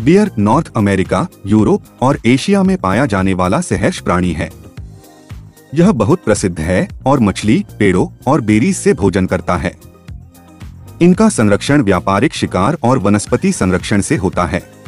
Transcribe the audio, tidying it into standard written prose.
Beer North America, Europe और Asia में पाया जाने वाला सहर्ष प्राणी है। यह बहुत प्रसिद्ध है और मछली, पेड़ों और बेरीज से भोजन करता है। इनका संरक्षण व्यापारिक शिकार और वनस्पति संरक्षण से होता है।